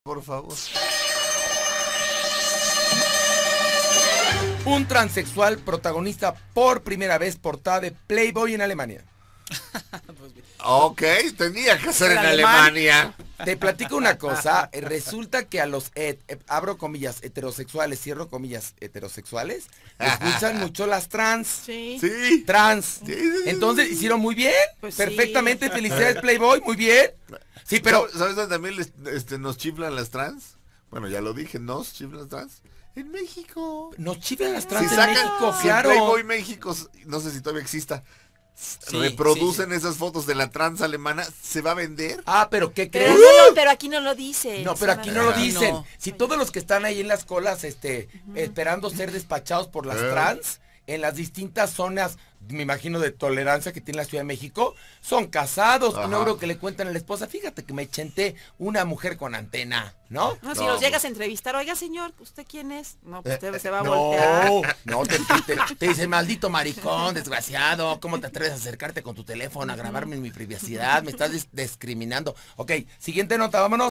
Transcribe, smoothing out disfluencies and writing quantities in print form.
Por favor. Un transexual protagoniza por primera vez portada de Playboy en Alemania. Ok, tenía que ser en alemán. Alemania. Te platico una cosa, resulta que a los, abro comillas, heterosexuales, cierro comillas, heterosexuales, les gustan mucho las trans. Sí. Sí. Trans. Sí, sí, sí. Entonces, hicieron muy bien, Pues perfectamente, sí. felicidades Playboy, muy bien. Sí, pero ¿Sabes dónde también nos chiflan las trans? Bueno, ya lo dije, nos chiflan las trans. En México. nos chiflan las Si trans en sacan, México, si claro. en Playboy México, no sé si todavía exista, reproducen esas fotos de la trans alemana, ¿se va a vender? Ah, pero ¿qué Pero, crees? pero aquí no lo dice. No, pero aquí no lo dicen. No. Si todos los que están ahí en las colas, esperando ser despachados por las trans, en las distintas zonas, me imagino, de tolerancia que tiene la Ciudad de México, son casados. Ajá. No creo que le cuentan a la esposa, fíjate que me chenté una mujer con antena, ¿no? No, si No, los llegas pues. a entrevistar, oiga señor, ¿usted quién es? No, pues usted se va a voltear. No, te dice, maldito maricón, desgraciado, ¿cómo te atreves a acercarte con tu teléfono a grabarme en mi privacidad? Me estás discriminando. Ok, siguiente nota, vámonos.